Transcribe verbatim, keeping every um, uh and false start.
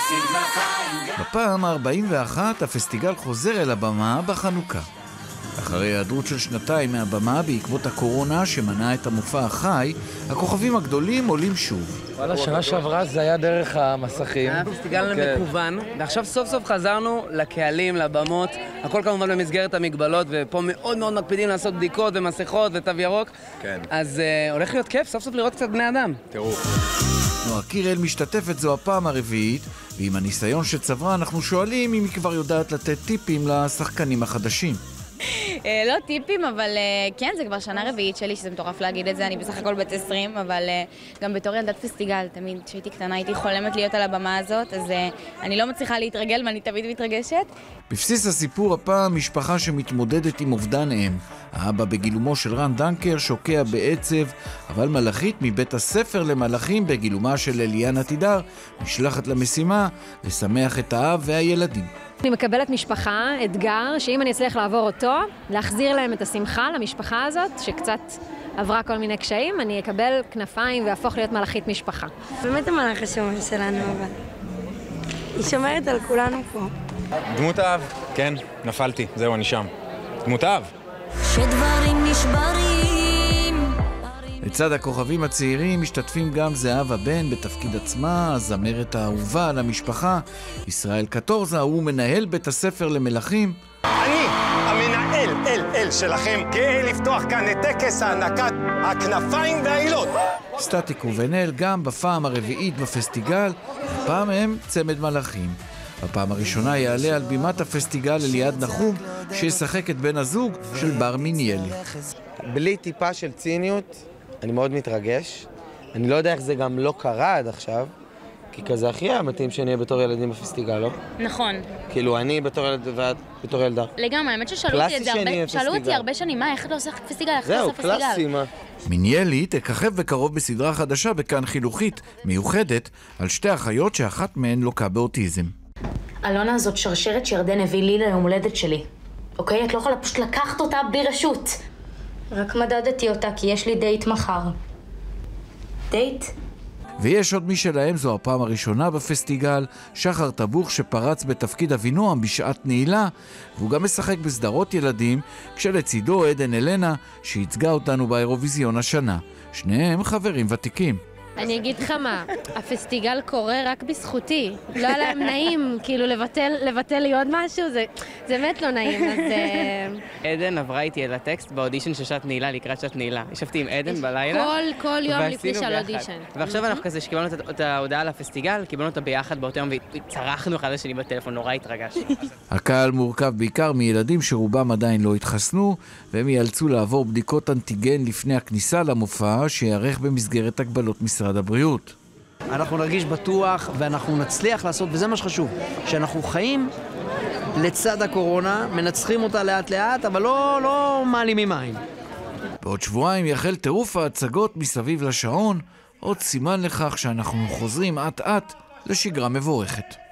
בפעם ה-ארבעים ואחת הפסטיגל חוזר אל הבמה בחנוכה. אחרי היעדרות של שנתיים מהבמה בעקבות הקורונה שמנעה את המופע החי, הכוכבים הגדולים עולים שוב. וואלה, שנה שעברה זה היה דרך המסכים. היה פסטיגל מקוון, ועכשיו סוף סוף חזרנו לקהלים, לבמות, הכל כמובן במסגרת המגבלות, ופה מאוד מאוד מקפידים לעשות בדיקות ומסכות ותו ירוק. כן. אז uh, הולך להיות כיף, סוף סוף לראות קצת בני אדם. תראו. נועה קירל משתתפת זו הפעם הרביעית, ועם הניסיון שצברה אנחנו שואלים אם היא כבר יודעת לתת טיפים לשחקנים החדשים. לא טיפים, אבל כן, זה כבר שנה רביעית שלי, שזה מטורף להגיד את זה, אני בסך הכל בת עשרים, אבל גם בתור ילדת פסטיגל, תמיד כשהייתי קטנה הייתי חולמת להיות על הבמה הזאת, אז אני לא מצליחה להתרגל ואני תמיד מתרגשת. בבסיס הסיפור הפעם משפחה שמתמודדת עם אובדן אם. האבא בגילומו של רן דנקר שוקע בעצב, אבל מלאכית מבית הספר למלאכים בגילומה של אליאנה תידר נשלחת למשימה לשמח את האב והילדים. אני מקבלת משפחה, אתגר, שאם אני אצליח לעבור אותו, להחזיר להם את השמחה למשפחה הזאת, שקצת עברה כל מיני קשיים, אני אקבל כנפיים והפוך להיות מלאכית משפחה. באמת המלאך השומר שלנו, אבל היא שומרת על כולנו פה. דמות האב, כן, נפלתי, זהו, אני שם. דמות האב. שדברים נשברים. לצד הכוכבים הצעירים משתתפים גם זהבה בן בתפקיד עצמה, הזמרת האהובה על המשפחה, ישראל קטורזה, הוא מנהל בית הספר למלאכים. אני, המנהל אל אל שלכם, גאה לפתוח כאן את טקס הענקת הכנפיים והעילות. סטטיק ובן-אל גם בפעם הרביעית בפסטיגל, הפעם הם צמד מלאכים. בפעם הראשונה יעלה על בימת הפסטיגל אליעד נחום, שישחק את בן הזוג של בר מיניאלי. בלי טיפה של ציניות, אני מאוד מתרגש. אני לא יודע איך זה גם לא קרה עד עכשיו, כי כזה הכי היה מתאים שנהיה בתור ילדים בפסטיגל, לא? נכון. כאילו, אני בתור ילד ואת בתור ילדה. לגמרי, האמת ששאלו אותי את זה הרבה, שאלו אותי הרבה שנים, מה, איך אתה עושה פסטיגל, איך אתה עושה פסטיגל? זהו, קלאסי, מה? מיניאלי תככב בקרוב בסדרה חדשה בכאן חינוכית, מיוחדת, על שתי אחיות שאחת מהן לוקה באוטיזם. אלונה, זאת שרשרת שירדן הביא לי ליום הולדת שלי. אוקיי? את לא יכולה פשוט לקחת אותה בלי רשות. רק מדדתי אותה, כי יש לי דייט מחר. דייט? ויש עוד מי שלהם, זו הפעם הראשונה בפסטיגל, שחר טבוך שפרץ בתפקיד אבינועם בשעת נעילה, והוא גם משחק בסדרות ילדים, כשלצידו עדן אלנה, שייצגה אותנו באירוויזיון השנה. שניהם חברים ותיקים. אני אגיד לך מה, הפסטיגל קורה רק בזכותי. לא היה להם נעים, כאילו לבטל, לבטל לי עוד משהו, זה, זה באמת לא נעים, אז... עדן עברה איתי אל הטקסט באודישן של שעת נעילה, לקראת שעת נעילה. ישבתי עם עדן בלילה. כל, כל יום לפני של אודישן. ועכשיו אנחנו כזה שקיבלנו את ההודעה לפסטיגל, קיבלנו אותה ביחד באותו יום, וצרחנו אחד לשני בטלפון, נורא התרגשתי. הקהל מורכב בעיקר מילדים שרובם עדיין לא התחסנו, והם ייאלצו לעבור בדיקות אנטיגן לפני הכניסה למופע, שיערך במסגרת הגבלות משרד הבריאות. אנחנו נרגיש בטוח ואנחנו נצליח לעשות, וזה מה שחשוב, שאנחנו חיים לצד הקורונה, מנצחים אותה לאט לאט, אבל לא, לא מעלימים עין. בעוד שבועיים יחל טירוף ההצגות מסביב לשעון, עוד סימן לכך שאנחנו חוזרים עט עט לשגרה מבורכת.